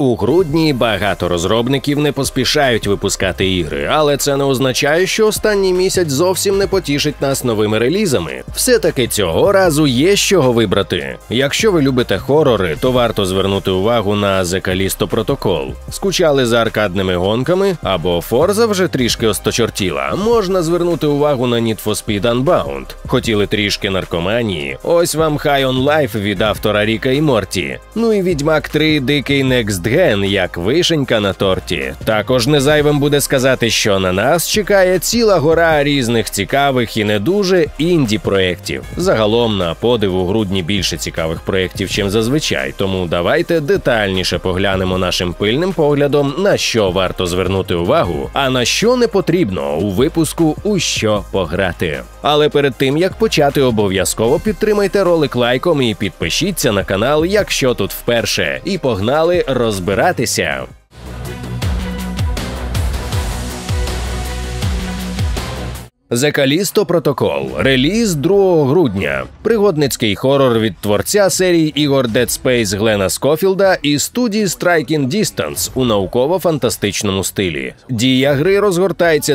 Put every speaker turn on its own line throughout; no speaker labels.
У грудні багато розробників не поспішають випускати ігри, але це не означає, що останній місяць зовсім не потішить нас новими релізами. Все-таки цього разу є з чого вибрати. Якщо ви любите хорори, то варто звернути увагу на The Callisto Protocol. Скучали за аркадними гонками? Або Forza вже трішки осточортіла? Можна звернути увагу на Need for Speed Unbound. Хотіли трішки наркоманії? Ось вам High on Life від автора Ріка і Морті. Ну і Відьмак 3 Дикий Next Gen, як вишенька на торті. Також не зайвим буде сказати, що на нас чекає ціла гора різних цікавих і не дуже інді-проєктів. Загалом на подив у грудні більше цікавих проєктів, чим зазвичай, тому давайте детальніше поглянемо нашим пильним поглядом, на що варто звернути увагу, а на що не потрібно у випуску «У що пограти». Але перед тим, як почати, обов'язково підтримайте ролик лайком і підпишіться на канал, якщо тут вперше. І погнали розбиратися! The Callisto Protocol. Реліз 2 грудня. Пригодницький хорор від творця серії ігор Dead Space Глена Скофілда і студії Striking Distance у науково-фантастичному стилі. Дія гри розгортається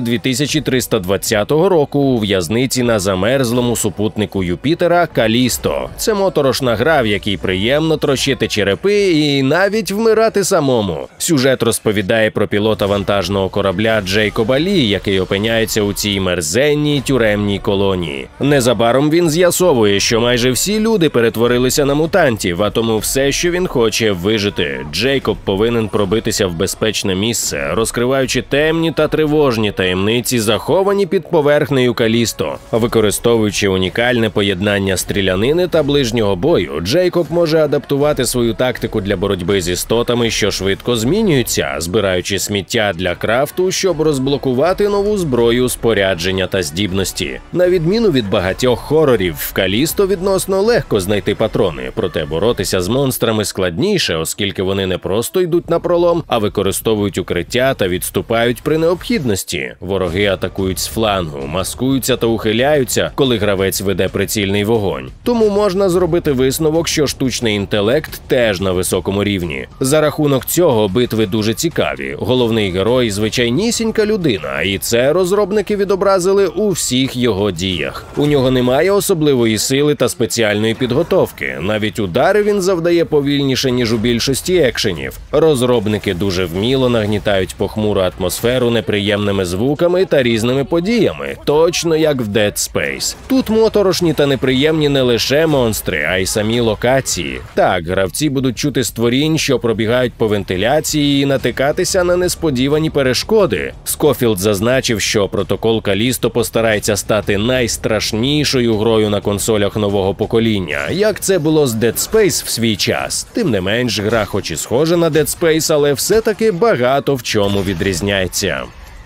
2320 року у в'язниці на замерзлому супутнику Юпітера Калісто. Це моторошна гра, в якій приємно трощити черепи і навіть вмирати самому. Сюжет розповідає про пілота вантажного корабля Джейкоба Лі, який опиняється у цій мерзенній тюремній колонії. Незабаром він з'ясовує, що майже всі люди перетворилися на мутантів, а тому все, що він хоче – вижити. Джейкоб повинен пробитися в безпечне місце, розкриваючи темні та тривожні таємниці, заховані під поверхнею Калісто. Використовуючи унікальне поєднання стрілянини та ближнього бою, Джейкоб може адаптувати свою тактику для боротьби з істотами, що швидко змінюються, збираючи сміття для крафту, щоб розблокувати нову зброю, спорядження та здібності. На відміну від багатьох хорорів, в Калісто відносно легко знайти патрони, проте боротися з монстрами складніше, оскільки вони не просто йдуть на пролом, а використовують укриття та відступають при необхідності. Вороги атакують з флангу, маскуються та ухиляються, коли гравець веде прицільний вогонь. Тому можна зробити висновок, що штучний інтелект теж на високому рівні. За рахунок цього битви дуже цікаві. Головний герой – звичайнісінька людина, і це розробники відобразили у всіх його діях. У нього немає особливої сили та спеціальної підготовки. Навіть удари він завдає повільніше, ніж у більшості екшенів. Розробники дуже вміло нагнітають похмуру атмосферу неприємними звуками та різними подіями, точно як в Dead Space. Тут моторошні та неприємні не лише монстри, а й самі локації. Так, гравці будуть чути створінь, що пробігають по вентиляції і натикатися на несподівані перешкоди. Скофілд зазначив, що протокол Калісто постарається стати найстрашнішою грою на консолях нового покоління, як це було з Dead Space в свій час. Тим не менш, гра хоч і схожа на Dead Space, але все-таки багато в чому відрізняється.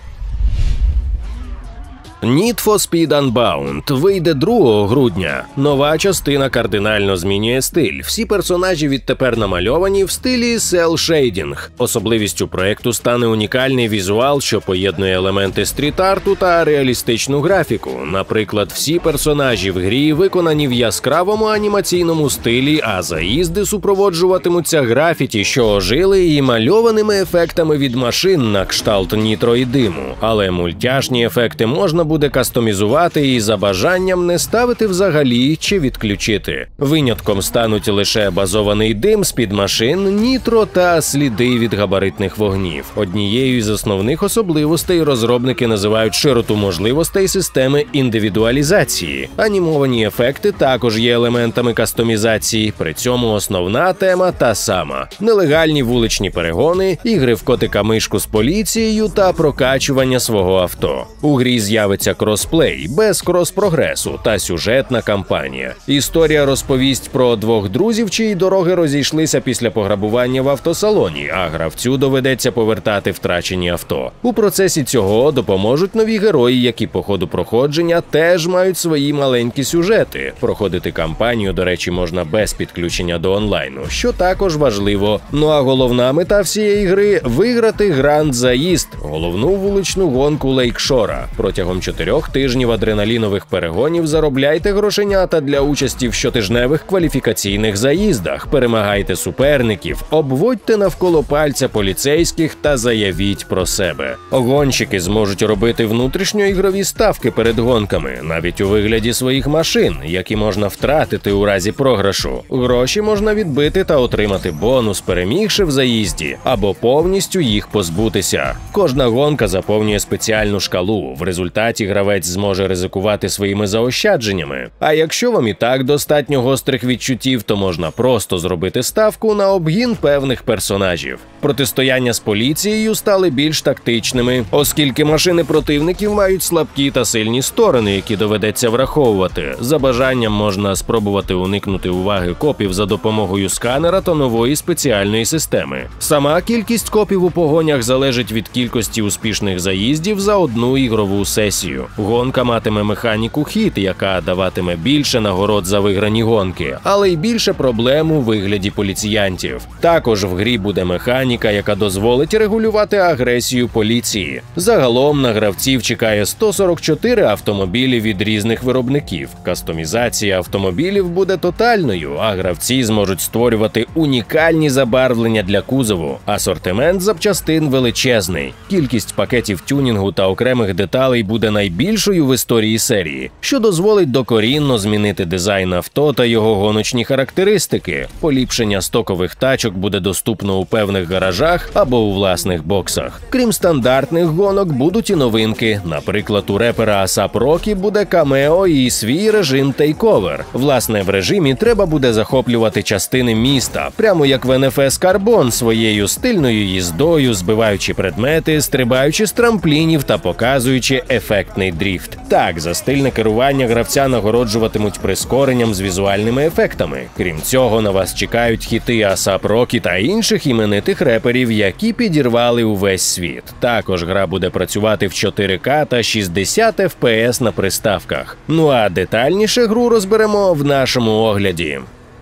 Need for Speed Unbound вийде 2 грудня. Нова частина кардинально змінює стиль. Всі персонажі відтепер намальовані в стилі cel-shading. Особливістю проєкту стане унікальний візуал, що поєднує елементи стріт-арту та реалістичну графіку. Наприклад, всі персонажі в грі виконані в яскравому анімаційному стилі, а заїзди супроводжуватимуться графіті, що ожили, і мальованими ефектами від машин на кшталт нітро і диму. Але мультяшні ефекти можна буде кастомізувати і за бажанням не ставити взагалі чи відключити. Винятком стануть лише базований дим з-під машин, нітро та сліди від габаритних вогнів. Однією з основних особливостей розробники називають широту можливостей системи індивідуалізації. Анімовані ефекти також є елементами кастомізації, при цьому основна тема та сама. Нелегальні вуличні перегони, ігри в котика-мишку з поліцією та прокачування свого авто. У грі з'явиться кросплей, без крос-прогресу та сюжетна кампанія. Історія розповість про 2 друзів, чиї дороги розійшлися після пограбування в автосалоні, а гравцю доведеться повертати втрачені авто. У процесі цього допоможуть нові герої, які по ходу проходження теж мають свої маленькі сюжети. Проходити кампанію, до речі, можна без підключення до онлайну, що також важливо. Ну а головна мета всієї гри – виграти Гранд Заїзд, головну вуличну гонку Лейкшора. Протягом 4 тижнів адреналінових перегонів заробляйте грошенята для участі в щотижневих кваліфікаційних заїздах, перемагайте суперників, обводьте навколо пальця поліцейських та заявіть про себе. Гонщики зможуть робити внутрішньоігрові ставки перед гонками, навіть у вигляді своїх машин, які можна втратити у разі програшу. Гроші можна відбити та отримати бонус, перемігши в заїзді, або повністю їх позбутися. Кожна гонка заповнює спеціальну шкалу, в результаті гравець зможе ризикувати своїми заощадженнями. А якщо вам і так достатньо гострих відчуттів, то можна просто зробити ставку на обгін певних персонажів. Протистояння з поліцією стали більш тактичними, оскільки машини противників мають слабкі та сильні сторони, які доведеться враховувати. За бажанням можна спробувати уникнути уваги копів за допомогою сканера та нової спеціальної системи. Сама кількість копів у погонях залежить від кількості успішних заїздів за одну ігрову сесію. Гонка матиме механіку хіт, яка даватиме більше нагород за виграні гонки, але й більше проблем у вигляді поліціянтів. Також в грі буде механіка, яка дозволить регулювати агресію поліції. Загалом на гравців чекає 144 автомобілі від різних виробників. Кастомізація автомобілів буде тотальною, а гравці зможуть створювати унікальні забарвлення для кузову. Асортимент запчастин величезний. Кількість пакетів тюнінгу та окремих деталей буде найбільшою в історії серії, що дозволить докорінно змінити дизайн авто та його гоночні характеристики. Поліпшення стокових тачок буде доступно у певних гаражах або у власних боксах. Крім стандартних гонок, будуть і новинки. Наприклад, у репера A$AP Rocky буде камео і свій режим тейковер. Власне, в режимі треба буде захоплювати частини міста, прямо як в NFS Carbon, своєю стильною їздою, збиваючи предмети, стрибаючи з трамплінів та показуючи ефектний дріфт. Так, за стильне керування гравця нагороджуватимуть прискоренням з візуальними ефектами. Крім цього, на вас чекають хіти A$AP Rocky та інших іменитих реперів, які підірвали увесь світ. Також гра буде працювати в 4К та 60 FPS на приставках. Ну а детальніше гру розберемо в нашому огляді.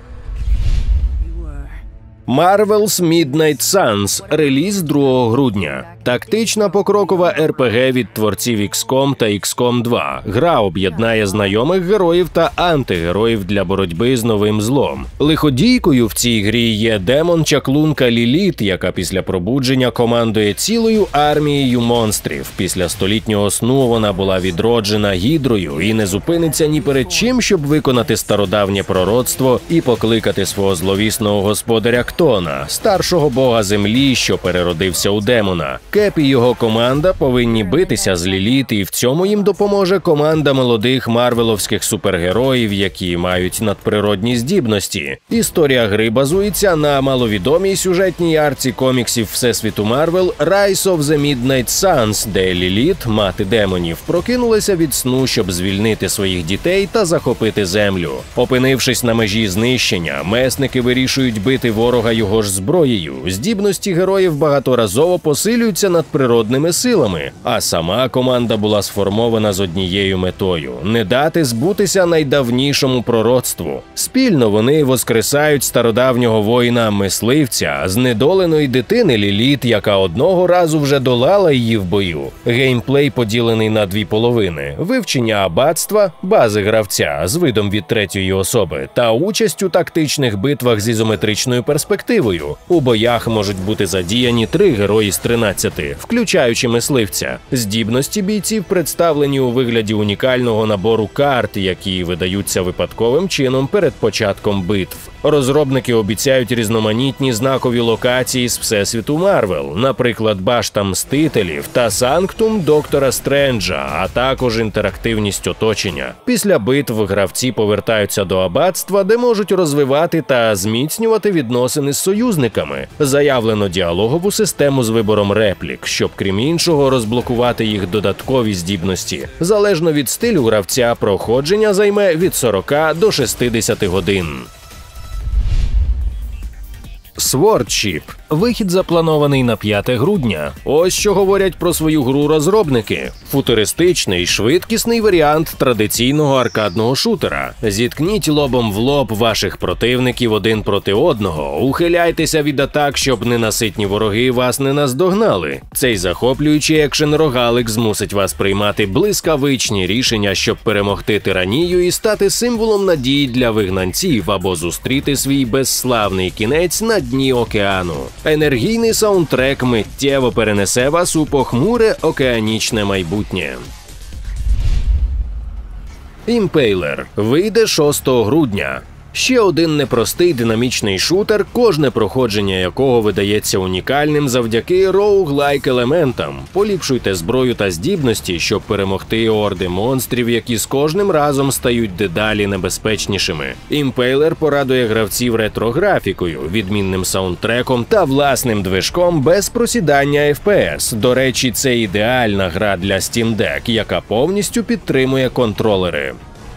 Marvel's Midnight Suns. Реліз 2 грудня. Тактична покрокова РПГ від творців XCOM та XCOM 2. Гра об'єднає знайомих героїв та антигероїв для боротьби з новим злом. Лиходійкою в цій грі є демон-чаклунка Ліліт, яка після пробудження командує цілою армією монстрів. Після столітнього сну вона була відроджена гідрою і не зупиниться ні перед чим, щоб виконати стародавнє пророцтво і покликати свого зловісного господаря Ктона, старшого бога землі, що переродився у демона. Кеп і його команда повинні битися з Ліліт, і в цьому їм допоможе команда молодих марвеловських супергероїв, які мають надприродні здібності. Історія гри базується на маловідомій сюжетній арці коміксів Всесвіту Марвел Rise of the Midnight Suns, де Ліліт, мати демонів, прокинулася від сну, щоб звільнити своїх дітей та захопити землю. Опинившись на межі знищення, месники вирішують бити ворога його ж зброєю. Здібності героїв багаторазово посилюються надприродними силами, а сама команда була сформована з однією метою – не дати збутися найдавнішому пророцтву. Спільно вони воскресають стародавнього воїна-мисливця, знедоленої дитини Ліліт, яка одного разу вже долала її в бою. Геймплей поділений на 2 половини – вивчення аббатства, бази гравця з видом від третьої особи та участь у тактичних битвах з ізометричною перспективою. У боях можуть бути задіяні 3 герої з 13, включаючи мисливця. Здібності бійців представлені у вигляді унікального набору карт, які видаються випадковим чином перед початком битв. Розробники обіцяють різноманітні знакові локації з Всесвіту Марвел, наприклад, Башта Мстителів та Санктум Доктора Стренджа, а також інтерактивність оточення. Після битв гравці повертаються до аббатства, де можуть розвивати та зміцнювати відносини з союзниками. Заявлено діалогову систему з вибором реплік, щоб, крім іншого, розблокувати їх додаткові здібності. Залежно від стилю гравця, проходження займе від 40 до 60 годин. Swordship. Вихід запланований на 5 грудня. Ось що говорять про свою гру розробники. Футуристичний, швидкісний варіант традиційного аркадного шутера. Зіткніть лобом в лоб ваших противників один проти одного, ухиляйтеся від атак, щоб ненаситні вороги вас не наздогнали. Цей захоплюючий екшен-рогалик змусить вас приймати блискавичні рішення, щоб перемогти тиранію і стати символом надії для вигнанців або зустріти свій безславний кінець на дні океану. Енергійний саундтрек миттєво перенесе вас у похмуре океанічне майбутнє. Impaler вийде 6 грудня. Ще один непростий динамічний шутер, кожне проходження якого видається унікальним завдяки роуглайк елементам. Поліпшуйте зброю та здібності, щоб перемогти орди монстрів, які з кожним разом стають дедалі небезпечнішими. Impaler порадує гравців ретро-графікою, відмінним саундтреком та власним движком без просідання FPS. До речі, це ідеальна гра для Steam Deck, яка повністю підтримує контролери.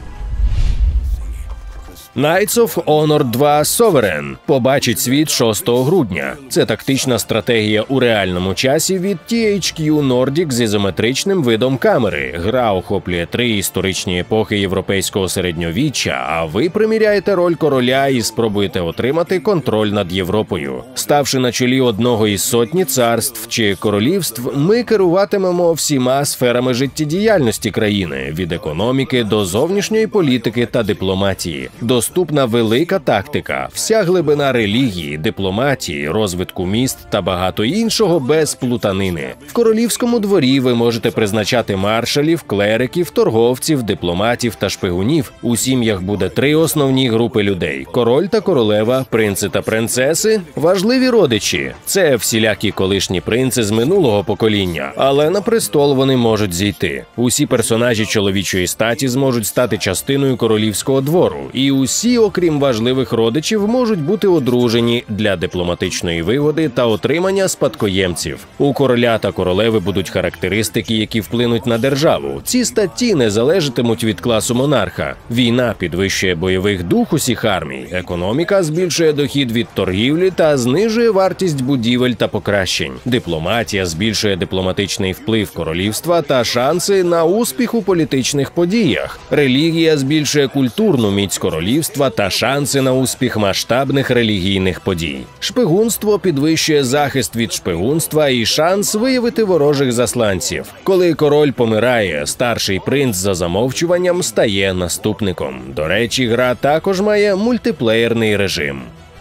Knights of Honor 2 Sovereign побачить світ 6 грудня. Це тактична стратегія у реальному часі від THQ Nordic з ізометричним видом камери. Гра охоплює 3 історичні епохи європейського середньовіччя, а ви приміряєте роль короля і спробуєте отримати контроль над Європою. Ставши на чолі одного із сотні царств чи королівств, ми керуватимемо всіма сферами життєдіяльності країни – від економіки до зовнішньої політики та дипломатії. Доступна велика тактика, вся глибина релігії, дипломатії, розвитку міст та багато іншого без плутанини. В королівському дворі ви можете призначати маршалів, клериків, торговців, дипломатів та шпигунів. У сім'ях буде 3 основні групи людей – король та королева, принци та принцеси, важливі родичі. Це всілякі колишні принци з минулого покоління, але на престол вони можуть зійти. Усі персонажі чоловічої статі зможуть стати частиною королівського двору, і усі, окрім важливих родичів, можуть бути одружені для дипломатичної вигоди та отримання спадкоємців. У короля та королеви будуть характеристики, які вплинуть на державу. Ці статті не залежатимуть від класу монарха. Війна підвищує бойовий дух усіх армій. Економіка збільшує дохід від торгівлі та знижує вартість будівель та покращень. Дипломатія збільшує дипломатичний вплив королівства та шанси на успіх у політичних подіях. Релігія збільшує культурну міць королівства та шанси на успіх масштабних релігійних подій. Шпигунство підвищує захист від шпигунства і шанс виявити ворожих засланців. Коли король помирає, старший принц за замовчуванням стає наступником. До речі, гра також має мультиплеєрний режим.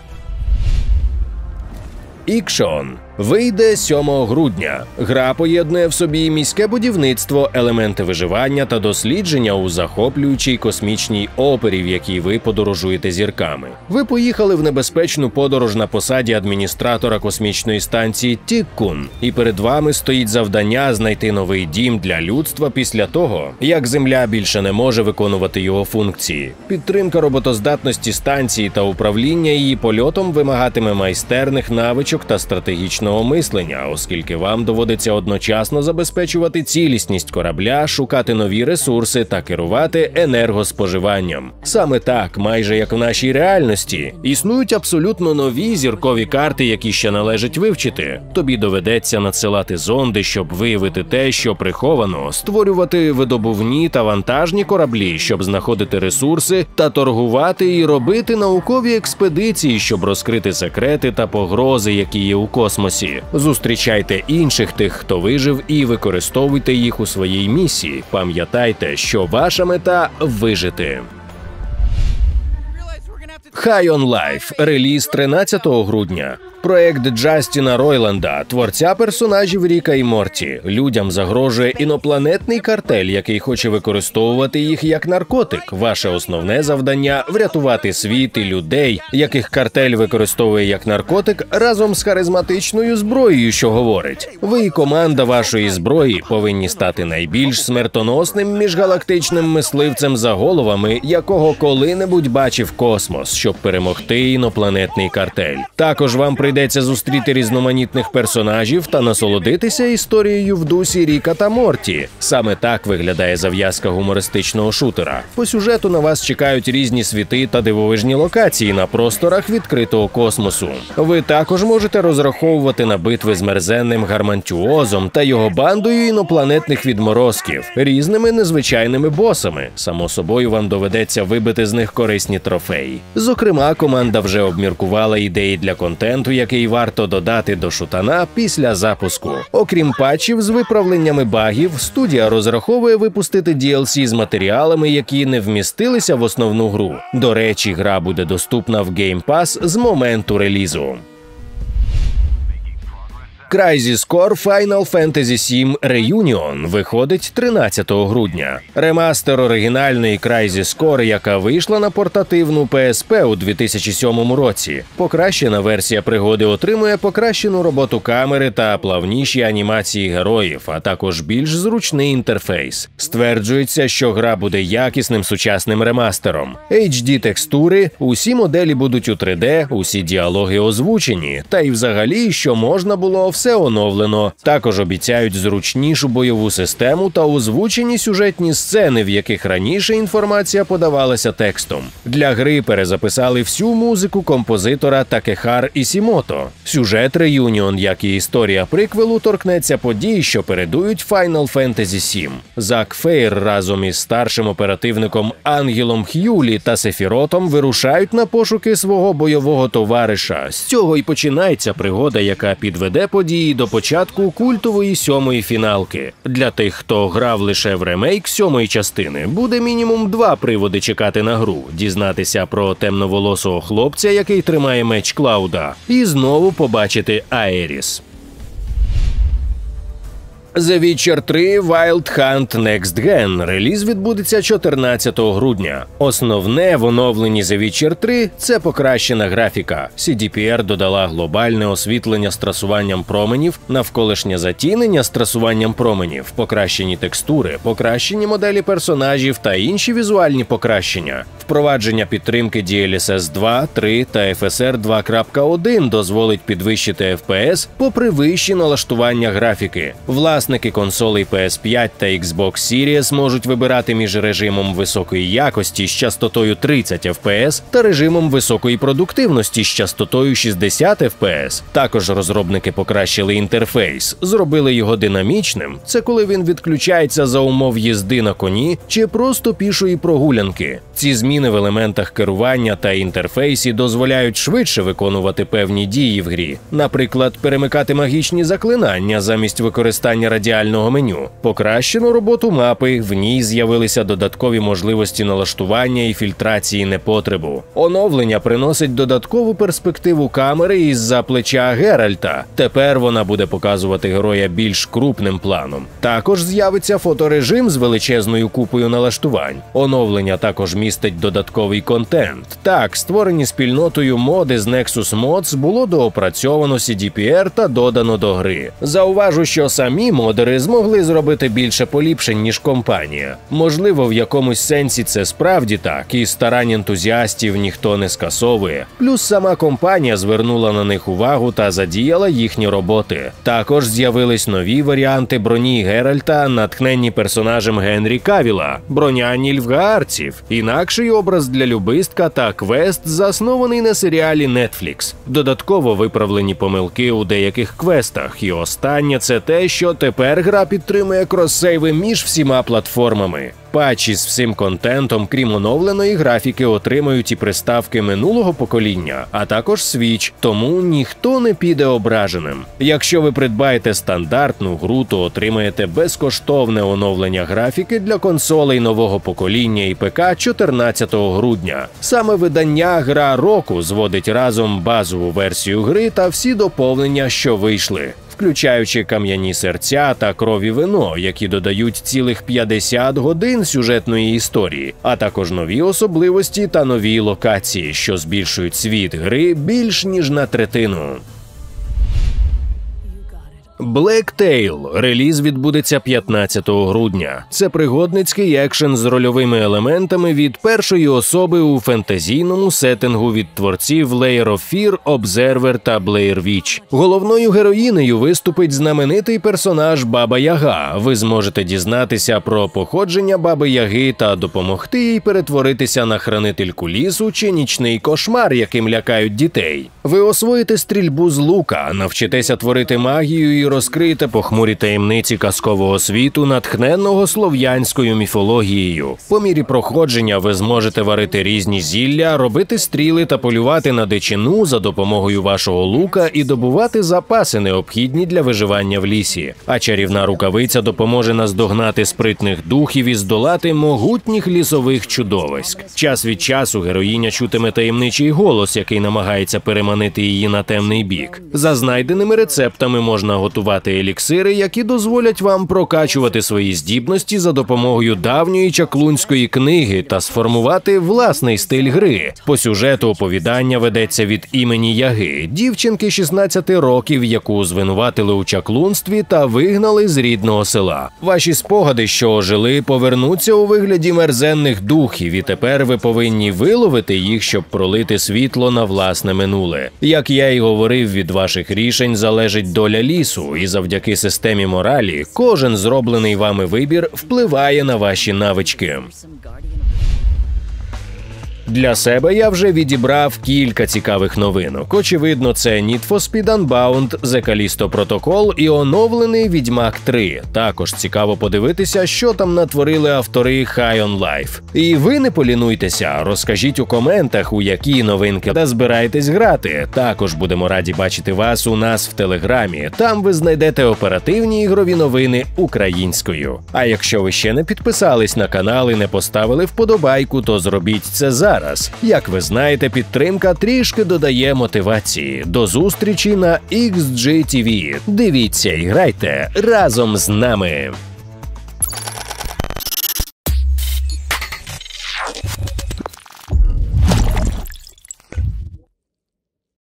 Ікшон вийде 7 грудня. Гра поєднує в собі міське будівництво, елементи виживання та дослідження у захоплюючій космічній опері, в якій ви подорожуєте зірками. Ви поїхали в небезпечну подорож на посаді адміністратора космічної станції Тіккун, і перед вами стоїть завдання знайти новий дім для людства після того, як Земля більше не може виконувати його функції. Підтримка роботоздатності станції та управління її польотом вимагатиме майстерних навичок та стратегічного мислення, оскільки вам доводиться одночасно забезпечувати цілісність корабля, шукати нові ресурси та керувати енергоспоживанням. Саме так, майже як в нашій реальності, існують абсолютно нові зіркові карти, які ще належить вивчити. Тобі доведеться надсилати зонди, щоб виявити те, що приховано, створювати видобувні та вантажні кораблі, щоб знаходити ресурси та торгувати і робити наукові експедиції, щоб розкрити секрети та погрози, які є у космосі. Зустрічайте інших тих, хто вижив, і використовуйте їх у своїй місії. Пам'ятайте, що ваша мета – вижити. High on Life. Реліз 13 грудня. Проект Джастіна Ройланда, творця персонажів Ріка і Морті. Людям загрожує інопланетний картель, який хоче використовувати їх як наркотик. Ваше основне завдання – врятувати світ і людей, яких картель використовує як наркотик, разом з харизматичною зброєю, що говорить. Ви і команда вашої зброї повинні стати найбільш смертоносним міжгалактичним мисливцем за головами, якого коли-небудь бачив космос, щоб перемогти інопланетний картель. Також вам прийдеться прийдеться зустріти різноманітних персонажів та насолодитися історією в дусі Ріка та Морті. Саме так виглядає зав'язка гумористичного шутера. По сюжету на вас чекають різні світи та дивовижні локації на просторах відкритого космосу. Ви також можете розраховувати на битви з мерзенним Гармантюозом та його бандою інопланетних відморозків, різними незвичайними босами. Само собою, вам доведеться вибити з них корисні трофеї. Зокрема, команда вже обміркувала ідеї для контенту, який варто додати до шутана після запуску. Окрім патчів з виправленнями багів, студія розраховує випустити DLC з матеріалами, які не вмістилися в основну гру. До речі, гра буде доступна в Game Pass з моменту релізу. Crisis Core Final Fantasy VII Reunion виходить 13 грудня. Ремастер оригінальної Crisis Core, яка вийшла на портативну PSP у 2007 році. Покращена версія пригоди отримує покращену роботу камери та плавніші анімації героїв, а також більш зручний інтерфейс. Стверджується, що гра буде якісним сучасним ремастером. HD-текстури, усі моделі будуть у 3D, усі діалоги озвучені, та й взагалі, що можна було все оновлено. Також обіцяють зручнішу бойову систему та озвучені сюжетні сцени, в яких раніше інформація подавалася текстом. Для гри перезаписали всю музику композитора Такехар Ісімото. Сюжет Reunion, як і історія приквелу, торкнеться подій, що передують Final Fantasy VII. Зак Фейр разом із старшим оперативником Ангелом Х'юлі та Сефіротом вирушають на пошуки свого бойового товариша. З цього й починається пригода, яка підведе події до початку культової 7-ї фіналки. Для тих, хто грав лише в ремейк 7-ї частини, буде мінімум 2 приводи чекати на гру: дізнатися про темноволосого хлопця, який тримає меч Клауда, і знову побачити Аеріс. The Witcher 3 Wild Hunt Next Gen. Реліз відбудеться 14 грудня. Основне в оновленні The Witcher 3 – це покращена графіка. CDPR додала глобальне освітлення з трасуванням променів, навколишнє затінення з трасуванням променів, покращені текстури, покращені моделі персонажів та інші візуальні покращення. Впровадження підтримки DLSS 2, 3 та FSR 2.1 дозволить підвищити FPS попри вищі налаштування графіки. Власники консолей PS5 та Xbox Series можуть вибирати між режимом високої якості з частотою 30 FPS та режимом високої продуктивності з частотою 60 FPS. Також розробники покращили інтерфейс, зробили його динамічним. Це коли він відключається за умов їзди на коні чи просто пішої прогулянки. Ці зміни в елементах керування та інтерфейсі дозволяють швидше виконувати певні дії в грі. Наприклад, перемикати магічні заклинання замість використання радіального меню. Покращено роботу мапи, в ній з'явилися додаткові можливості налаштування і фільтрації непотребу. Оновлення приносить додаткову перспективу камери із-за плеча Геральта. Тепер вона буде показувати героя більш крупним планом. Також з'явиться фоторежим з величезною купою налаштувань. Оновлення також містить додатковий контент. Так, створені спільнотою моди з Nexus Mods було доопрацьовано CDPR та додано до гри. Зауважу, що самі модери змогли зробити більше поліпшень, ніж компанія. Можливо, в якомусь сенсі це справді так, і старань ентузіастів ніхто не скасовує. Плюс сама компанія звернула на них увагу та задіяла їхні роботи. Також з'явились нові варіанти броні Геральта, натхненні персонажем Генрі Кавіла, броня нільфгаарців, інакший образ для любистка та квест, заснований на серіалі Netflix. Додатково виправлені помилки у деяких квестах, і останнє – це те, що тепер гра підтримує кросейви між всіма платформами. Патчі з всім контентом, крім оновленої графіки, отримають і приставки минулого покоління, а також Switch, тому ніхто не піде ображеним. Якщо ви придбаєте стандартну гру, то отримаєте безкоштовне оновлення графіки для консолей нового покоління і ПК 14 грудня. Саме видання «Гра року» зводить разом базову версію гри та всі доповнення, що вийшли, включаючи кам'яні серця та крові вино, які додають цілих 50 годин сюжетної історії, а також нові особливості та нові локації, що збільшують світ гри більш ніж на третину. Blacktail. Реліз відбудеться 15 грудня. Це пригодницький екшен з рольовими елементами від першої особи у фентезійному сеттингу від творців Layer of Fear, Observer та Blair Witch. Головною героїнею виступить знаменитий персонаж Баба Яга. Ви зможете дізнатися про походження Баби Яги та допомогти їй перетворитися на хранительку лісу чи нічний кошмар, яким лякають дітей. Ви освоїте стрільбу з лука, навчитеся творити магію і розкриєте похмурі таємниці казкового світу, натхненного слов'янською міфологією. По мірі проходження ви зможете варити різні зілля, робити стріли та полювати на дичину за допомогою вашого лука і добувати запаси, необхідні для виживання в лісі. А чарівна рукавиця допоможе наздогнати спритних духів і здолати могутніх лісових чудовиськ. Час від часу героїня чутиме таємничий голос, який намагається переманити її на темний бік. За знайденими рецептами можна готувати еліксири, які дозволять вам прокачувати свої здібності за допомогою давньої чаклунської книги та сформувати власний стиль гри. По сюжету оповідання ведеться від імені Яги, дівчинки 16 років, яку звинуватили у чаклунстві та вигнали з рідного села. Ваші спогади, що ожили, повернуться у вигляді мерзенних духів, і тепер ви повинні виловити їх, щоб пролити світло на власне минуле. Як я й говорив, від ваших рішень залежить доля лісу, і завдяки системі моралі кожен зроблений вами вибір впливає на ваші навички. Для себе я вже відібрав кілька цікавих новинок. Очевидно, це Need for Speed Unbound, The Callisto Protocol і оновлений Відьмак 3. Також цікаво подивитися, що там натворили автори High on Life. І ви не полінуйтеся, розкажіть у коментах, у які новинки та збираєтесь грати. Також будемо раді бачити вас у нас в Телеграмі. Там ви знайдете оперативні ігрові новини українською. А якщо ви ще не підписались на канал і не поставили вподобайку, то зробіть це зараз. Як ви знаєте, підтримка трішки додає мотивації. До зустрічі на XGTV. Дивіться і грайте разом з нами!